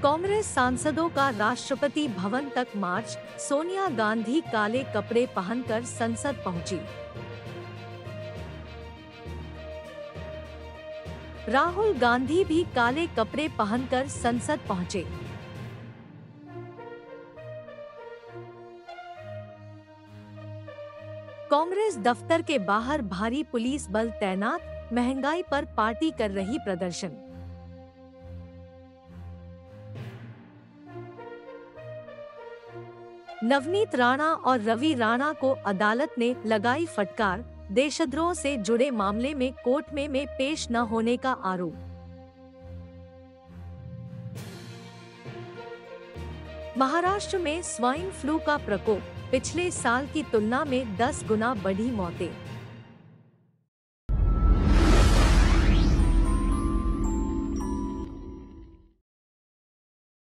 कांग्रेस सांसदों का राष्ट्रपति भवन तक मार्च, सोनिया गांधी काले कपड़े पहनकर संसद पहुंची। राहुल गांधी भी काले कपड़े पहनकर संसद पहुंचे। कांग्रेस दफ्तर के बाहर भारी पुलिस बल तैनात, महंगाई पर पार्टी कर रही प्रदर्शन। नवनीत राणा और रवि राणा को अदालत ने लगाई फटकार, देशद्रोह से जुड़े मामले में कोर्ट में पेश न होने का आरोप। महाराष्ट्र में स्वाइन फ्लू का प्रकोप, पिछले साल की तुलना में 10 गुना बढ़ी मौतें।